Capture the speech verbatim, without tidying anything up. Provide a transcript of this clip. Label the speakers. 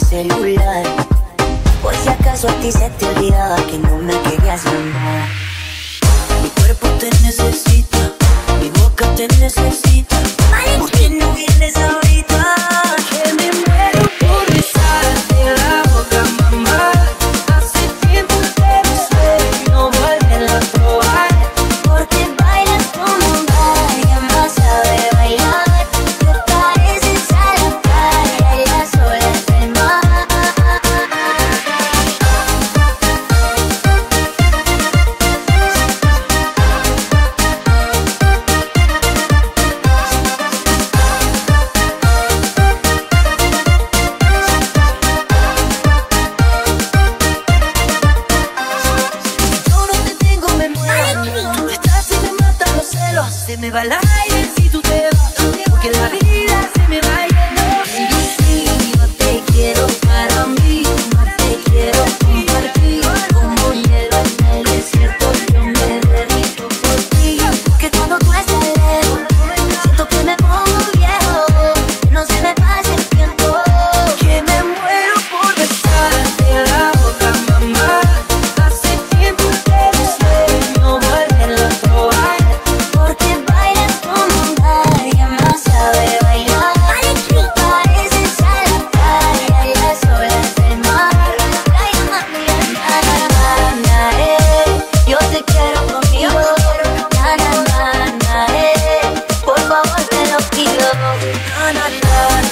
Speaker 1: celular, por si acaso a ti se te olvidaba que no me querías llamar. Mi cuerpo te necesita, mi boca te necesita. ¿Por qué no vienes ahorita? Que me muero por besarte la boca, mamá. Hace tiempo que no sueño volverla a probar, porque bailas como un gallo, más sabe bailar. Te pareces a la playa y las olas del mar. Se me va el aire si tú te vas, porque la vida se me va yendo. Y sí, no te quiero para mí, no te quiero compartir. Como hielo en el desierto, yo me derrito por ti. Que cuando tú estás lejos, siento que me pongo viejo, no se me pasa el tiempo. Que me muero por besarte la boca, mamá. Hace tiempo que no sueño volverla a probar, porque bailas como un gallo, más sabe bailar. Pareces a la playa y las olas del mar. Ay, mami, na, na, na, na, eh. Yo te quiero conmigo, na, na, na, na, eh. Por favor te lo pido, na, na, na.